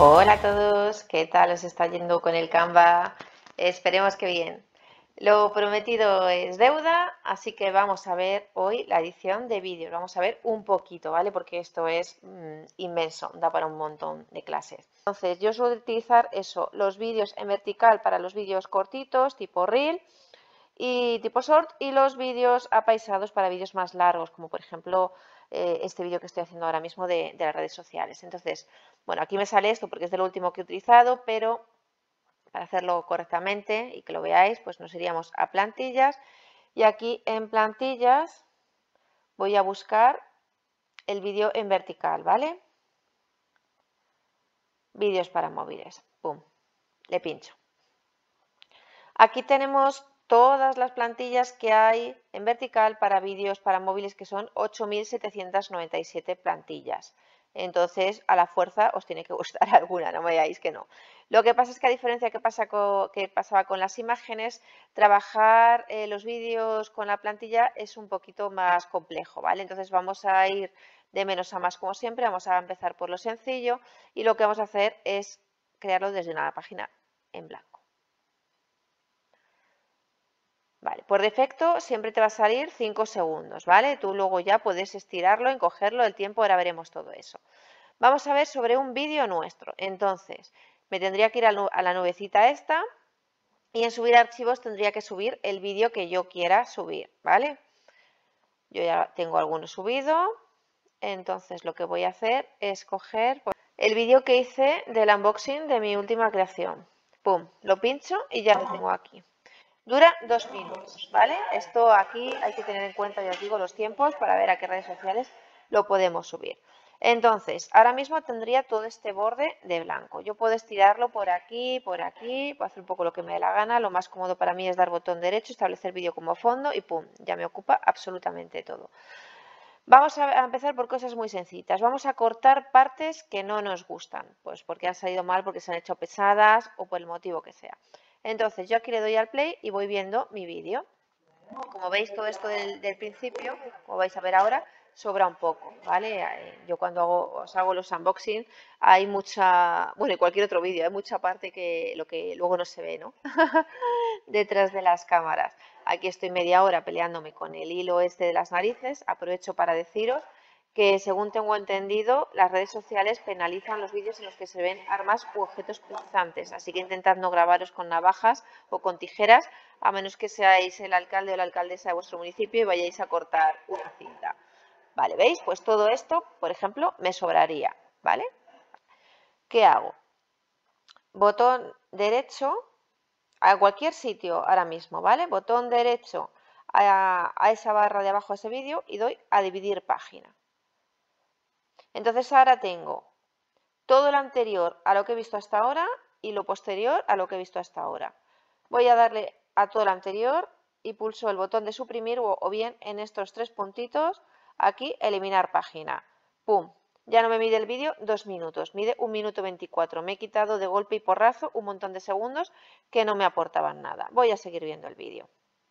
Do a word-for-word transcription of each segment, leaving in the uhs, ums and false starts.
Hola a todos, ¿qué tal os está yendo con el Canva? Esperemos que bien. Lo prometido es deuda, así que vamos a ver hoy la edición de vídeos. Vamos a ver un poquito, ¿vale? Porque esto es mmm, inmenso, da para un montón de clases. Entonces, yo suelo utilizar eso, los vídeos en vertical para los vídeos cortitos, tipo Reel y tipo Short, y los vídeos apaisados para vídeos más largos, como por ejemplo eh, este vídeo que estoy haciendo ahora mismo de, de las redes sociales. Entonces, bueno, aquí me sale esto porque es de lo último que he utilizado, pero para hacerlo correctamente y que lo veáis, pues nos iríamos a plantillas y aquí en plantillas voy a buscar el vídeo en vertical, ¿vale? Vídeos para móviles, pum, le pincho. Aquí tenemos todas las plantillas que hay en vertical para vídeos para móviles, que son ocho mil setecientas noventa y siete plantillas. Entonces, a la fuerza os tiene que gustar alguna, no me digáis que no. Lo que pasa es que, a diferencia que, pasa con, que pasaba con las imágenes, trabajar eh, los vídeos con la plantilla es un poquito más complejo, ¿vale? Entonces vamos a ir de menos a más como siempre, vamos a empezar por lo sencillo y lo que vamos a hacer es crearlo desde una página en blanco. Vale, por defecto siempre te va a salir cinco segundos, ¿vale? Tú luego ya puedes estirarlo, encogerlo, el tiempo, ahora veremos todo eso. Vamos a ver sobre un vídeo nuestro. Entonces, me tendría que ir a la nubecita esta y en subir archivos tendría que subir el vídeo que yo quiera subir, ¿vale? Yo ya tengo alguno subido, entonces lo que voy a hacer es coger el vídeo que hice del unboxing de mi última creación. Pum, lo pincho y ya lo tengo aquí. Dura dos minutos, ¿vale? Esto aquí hay que tener en cuenta, ya os digo, los tiempos para ver a qué redes sociales lo podemos subir. Entonces, ahora mismo tendría todo este borde de blanco. Yo puedo estirarlo por aquí, por aquí, puedo hacer un poco lo que me dé la gana. Lo más cómodo para mí es dar botón derecho, establecer vídeo como fondo y ¡pum! Ya me ocupa absolutamente todo. Vamos a empezar por cosas muy sencillitas. Vamos a cortar partes que no nos gustan, pues porque han salido mal, porque se han hecho pesadas o por el motivo que sea. Entonces yo aquí le doy al play y voy viendo mi vídeo. Como veis, todo esto del, del principio, como vais a ver ahora, sobra un poco, ¿vale? Yo cuando hago, os hago los unboxing hay mucha, bueno, en cualquier otro vídeo, hay mucha parte que lo que luego no se ve, ¿no? Detrás de las cámaras. Aquí estoy media hora peleándome con el hilo este de las narices. Aprovecho para deciros que, según tengo entendido, las redes sociales penalizan los vídeos en los que se ven armas u objetos punzantes, así que intentad no grabaros con navajas o con tijeras, a menos que seáis el alcalde o la alcaldesa de vuestro municipio y vayáis a cortar una cinta. Vale, ¿veis? Pues todo esto, por ejemplo, me sobraría, ¿vale? ¿Qué hago? Botón derecho a cualquier sitio ahora mismo, ¿vale? Botón derecho a, a esa barra de abajo de ese vídeo y doy a dividir página. Entonces ahora tengo todo lo anterior a lo que he visto hasta ahora y lo posterior a lo que he visto hasta ahora. Voy a darle a todo lo anterior y pulso el botón de suprimir o, o bien en estos tres puntitos aquí eliminar página. ¡Pum! Ya no me mide el vídeo dos minutos, mide un minuto veinticuatro. Me he quitado de golpe y porrazo un montón de segundos que no me aportaban nada. Voy a seguir viendo el vídeo.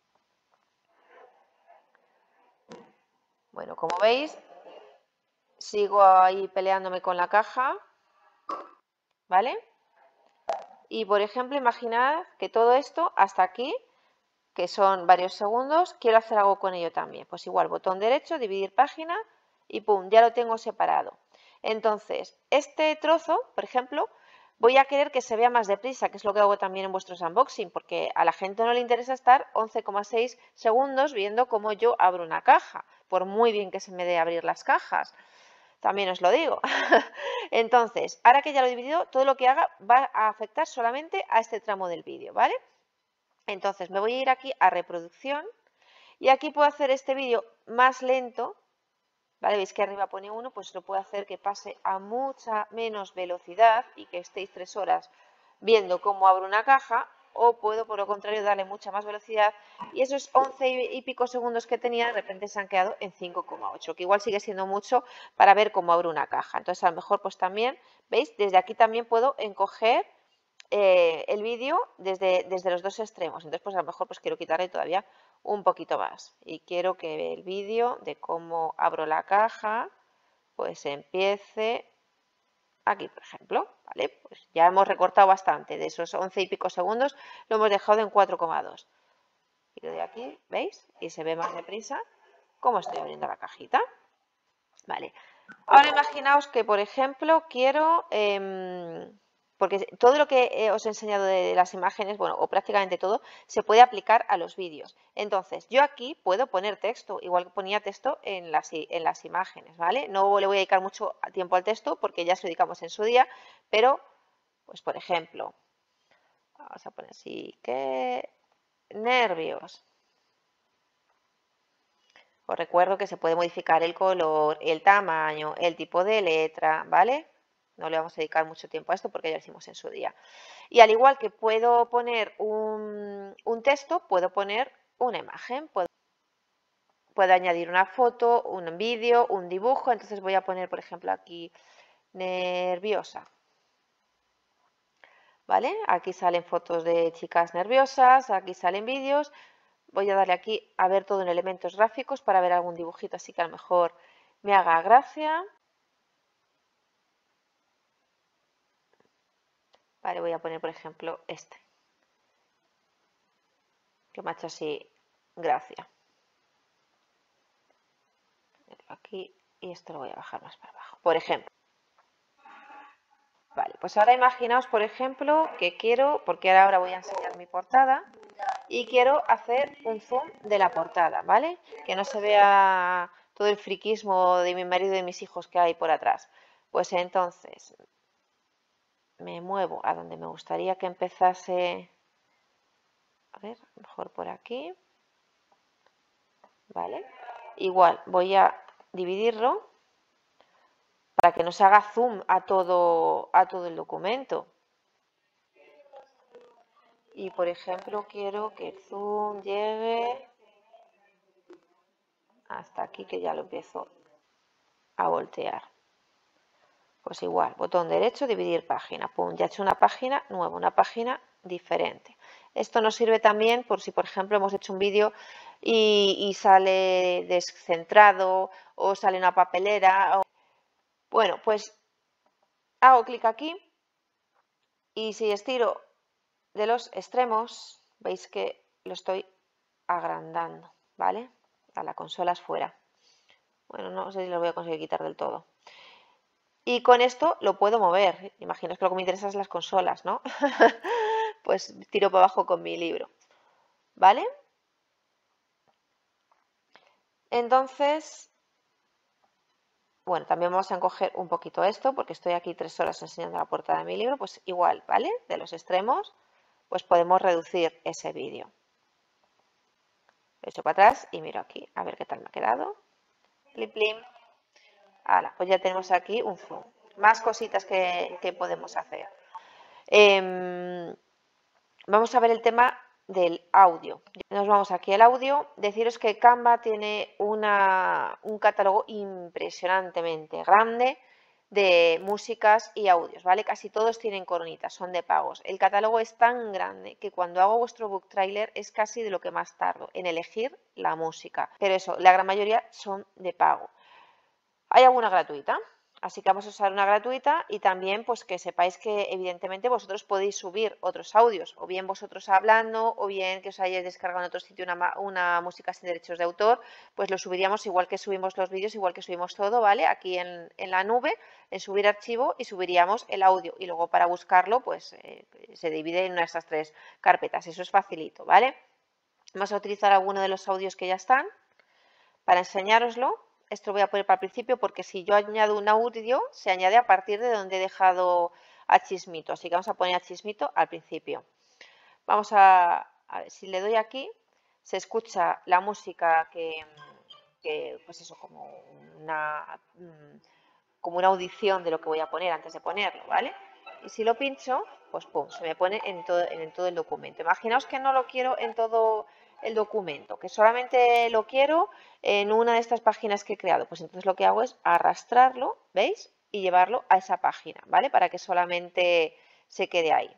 Bueno, como veis, sigo ahí peleándome con la caja, ¿vale? Y, por ejemplo, imaginad que todo esto hasta aquí, que son varios segundos, quiero hacer algo con ello también. Pues igual, botón derecho, dividir página y pum, ya lo tengo separado. Entonces, este trozo, por ejemplo, voy a querer que se vea más deprisa, que es lo que hago también en vuestros unboxing, porque a la gente no le interesa estar once coma seis segundos viendo cómo yo abro una caja, por muy bien que se me dé abrir las cajas. También os lo digo. Entonces, ahora que ya lo he dividido, todo lo que haga va a afectar solamente a este tramo del vídeo, ¿vale? Entonces, me voy a ir aquí a reproducción y aquí puedo hacer este vídeo más lento, ¿vale? Veis que arriba pone uno, pues lo puedo hacer que pase a mucha menos velocidad y que estéis tres horas viendo cómo abro una caja, o puedo, por lo contrario, darle mucha más velocidad y esos once y pico segundos que tenía de repente se han quedado en cinco coma ocho, que igual sigue siendo mucho para ver cómo abro una caja. Entonces, a lo mejor, pues también, ¿veis? Desde aquí también puedo encoger eh, el vídeo desde, desde los dos extremos. Entonces, pues a lo mejor pues quiero quitarle todavía un poquito más y quiero que el vídeo de cómo abro la caja pues empiece Aquí, por ejemplo, ¿vale? Pues ya hemos recortado bastante, de esos once y pico segundos lo hemos dejado en cuatro coma dos. Y de aquí, ¿veis? Y se ve más deprisa cómo estoy abriendo la cajita. Vale. Ahora imaginaos que, por ejemplo, quiero... Eh, porque todo lo que eh, os he enseñado de las imágenes, bueno, o prácticamente todo, se puede aplicar a los vídeos. Entonces, yo aquí puedo poner texto, igual que ponía texto en las, en las imágenes, ¿vale? No le voy a dedicar mucho tiempo al texto porque ya se lo dedicamos en su día, pero, pues, por ejemplo, vamos a poner así, qué nervios. Os recuerdo que se puede modificar el color, el tamaño, el tipo de letra, ¿vale? No le vamos a dedicar mucho tiempo a esto porque ya lo hicimos en su día. Y al igual que puedo poner un, un texto, puedo poner una imagen. Puedo, puedo añadir una foto, un vídeo, un dibujo. Entonces voy a poner, por ejemplo, aquí nerviosa. ¿Vale? Aquí salen fotos de chicas nerviosas, aquí salen vídeos. Voy a darle aquí a ver todo en elementos gráficos para ver algún dibujito así que a lo mejor me haga gracia. Vale, voy a poner, por ejemplo, este, que me ha hecho así gracia. Aquí, y esto lo voy a bajar más para abajo, por ejemplo. Vale, pues ahora imaginaos, por ejemplo, que quiero, porque ahora voy a enseñar mi portada, y quiero hacer un zoom de la portada, ¿vale? Que no se vea todo el friquismo de mi marido y de mis hijos que hay por atrás. Pues entonces, me muevo a donde me gustaría que empezase, a ver, mejor por aquí, ¿vale? Igual, voy a dividirlo para que no se haga zoom a todo, a todo el documento. Y, por ejemplo, quiero que el zoom llegue hasta aquí, que ya lo empiezo a voltear. Pues igual, botón derecho, dividir página. Pum, ya he hecho una página nueva, una página diferente. Esto nos sirve también por si, por ejemplo, hemos hecho un vídeo y, y sale descentrado o sale una papelera. O... Bueno, pues hago clic aquí y si estiro de los extremos, veis que lo estoy agrandando, ¿vale? A la consola es fuera. Bueno, no sé si lo voy a conseguir quitar del todo. Y con esto lo puedo mover. Imagino que lo que me interesa es las consolas, ¿no? Pues tiro para abajo con mi libro, ¿vale? Entonces, bueno, también vamos a encoger un poquito esto, porque estoy aquí tres horas enseñando la portada de mi libro, pues igual, ¿vale? De los extremos, pues podemos reducir ese vídeo. Lo echo para atrás y miro aquí, a ver qué tal me ha quedado. Plim, plim. Ahora, pues ya tenemos aquí un zoom. Más cositas que, que podemos hacer. Eh, vamos a ver el tema del audio. Nos vamos aquí al audio. Deciros que Canva tiene una, un catálogo impresionantemente grande de músicas y audios, ¿vale? Casi todos tienen coronitas, son de pagos. El catálogo es tan grande que cuando hago vuestro book trailer es casi de lo que más tardo en elegir la música. Pero eso, la gran mayoría son de pago. Hay alguna gratuita, así que vamos a usar una gratuita y también pues que sepáis que evidentemente vosotros podéis subir otros audios, o bien vosotros hablando, o bien que os hayáis descargado en otro sitio una, una música sin derechos de autor, pues lo subiríamos igual que subimos los vídeos, igual que subimos todo, ¿vale? Aquí en, en la nube, en subir archivo y subiríamos el audio y luego para buscarlo pues eh, se divide en una de estas tres carpetas, eso es facilito, ¿vale? Vamos a utilizar alguno de los audios que ya están para enseñároslo. Esto lo voy a poner para el principio porque si yo añado un audio, se añade a partir de donde he dejado a Chismito. Así que vamos a poner a Chismito al principio. Vamos a, a ver, si le doy aquí, se escucha la música que, que pues eso, como una, como una audición de lo que voy a poner antes de ponerlo, ¿vale? Y si lo pincho, pues pum, se me pone en todo, en todo el documento. Imaginaos que no lo quiero en todo el documento, que solamente lo quiero en una de estas páginas que he creado. Pues entonces lo que hago es arrastrarlo, ¿veis? Y llevarlo a esa página, ¿vale? Para que solamente se quede ahí.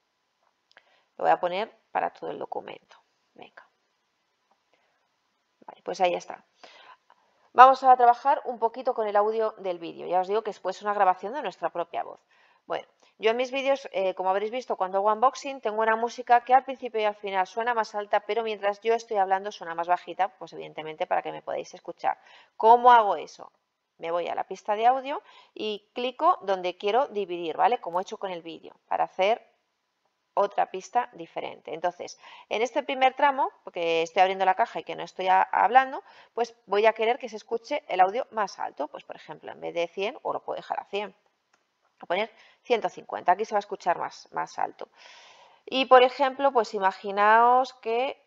Lo voy a poner para todo el documento. Venga. Vale, pues ahí está. Vamos a trabajar un poquito con el audio del vídeo. Ya os digo que después es una grabación de nuestra propia voz. Bueno, yo en mis vídeos, eh, como habréis visto cuando hago unboxing, tengo una música que al principio y al final suena más alta, pero mientras yo estoy hablando suena más bajita, pues evidentemente para que me podáis escuchar. ¿Cómo hago eso? Me voy a la pista de audio y clico donde quiero dividir, ¿vale? Como he hecho con el vídeo, para hacer otra pista diferente. Entonces, en este primer tramo, porque estoy abriendo la caja y que no estoy a, hablando, pues voy a querer que se escuche el audio más alto. Pues, por ejemplo, en vez de cien, o lo puedo dejar a cien, voy a poner ciento cincuenta. Aquí se va a escuchar más, más alto. Y, por ejemplo, pues imaginaos que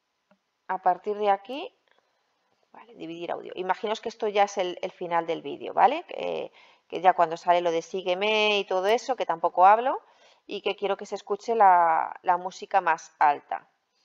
a partir de aquí, vale, dividir audio. Imaginaos que esto ya es el, el final del vídeo, ¿vale? Que, que ya cuando sale lo de sígueme y todo eso, que tampoco hablo, y que quiero que se escuche la, la música más alta.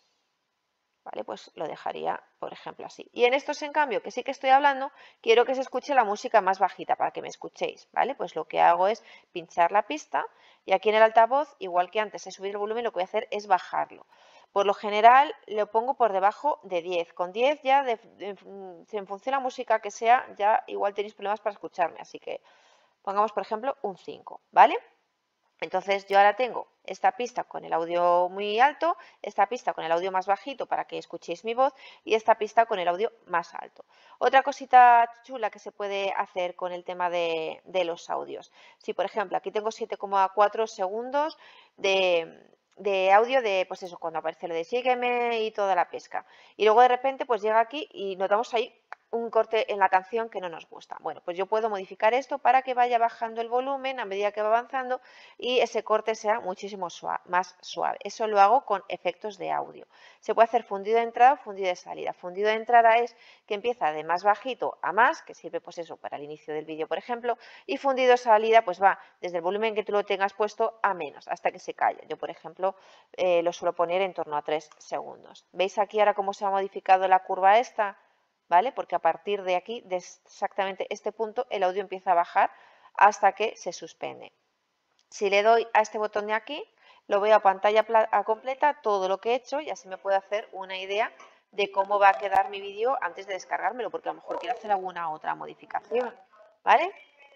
¿Vale? Pues lo dejaría, por ejemplo, así. Y en estos, en cambio, que sí que estoy hablando, quiero que se escuche la música más bajita para que me escuchéis, ¿vale? Pues lo que hago es pinchar la pista y aquí en el altavoz, igual que antes he subido el volumen, lo que voy a hacer es bajarlo. Por lo general lo pongo por debajo de diez. Con diez ya, de, de, en función de la música que sea, ya igual tenéis problemas para escucharme, así que pongamos, por ejemplo, un cinco, ¿vale? Entonces yo ahora tengo esta pista con el audio muy alto, esta pista con el audio más bajito para que escuchéis mi voz y esta pista con el audio más alto. Otra cosita chula que se puede hacer con el tema de, de los audios. Si por ejemplo aquí tengo siete coma cuatro segundos de, de audio de, pues eso, cuando aparece lo de sígueme y toda la pesca. Y luego de repente pues llega aquí y notamos ahí un corte en la canción que no nos gusta. Bueno, pues yo puedo modificar esto para que vaya bajando el volumen a medida que va avanzando y ese corte sea muchísimo suave, más suave. Eso lo hago con efectos de audio. Se puede hacer fundido de entrada o fundido de salida. Fundido de entrada es que empieza de más bajito a más, que sirve pues eso para el inicio del vídeo, por ejemplo, y fundido de salida pues va desde el volumen que tú lo tengas puesto a menos, hasta que se calla. Yo, por ejemplo, eh, lo suelo poner en torno a tres segundos. ¿Veis aquí ahora cómo se ha modificado la curva esta? ¿Vale? Porque a partir de aquí, de exactamente este punto, el audio empieza a bajar hasta que se suspende. Si le doy a este botón de aquí, lo veo a pantalla completa todo lo que he hecho y así me puedo hacer una idea de cómo va a quedar mi vídeo antes de descargármelo, porque a lo mejor quiero hacer alguna otra modificación, ¿vale?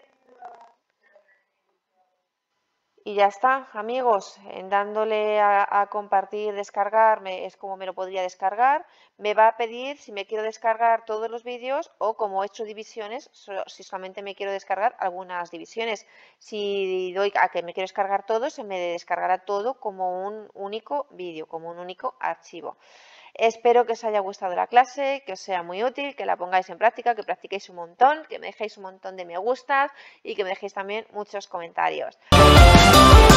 Y ya está, amigos, en dándole a, a compartir, descargar, me, es como me lo podría descargar. Me va a pedir si me quiero descargar todos los vídeos o como he hecho divisiones, so, si solamente me quiero descargar algunas divisiones. Si doy a que me quiero descargar todo, se me descargará todo como un único vídeo, como un único archivo. Espero que os haya gustado la clase, que os sea muy útil, que la pongáis en práctica, que practiquéis un montón, que me dejéis un montón de me gustas y que me dejéis también muchos comentarios.